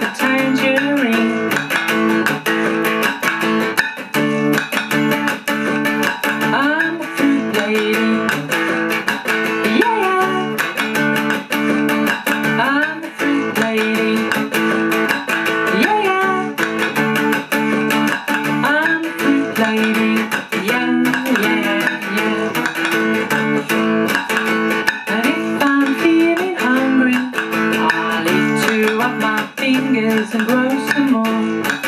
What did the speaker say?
a tangerine. I'm the fruit lady. Yeah, I'm the fruit lady. Yeah, I'm the fruit lady. Yeah. And if I'm feeling hungry, I'll eat 2 of my fingers and grow some more.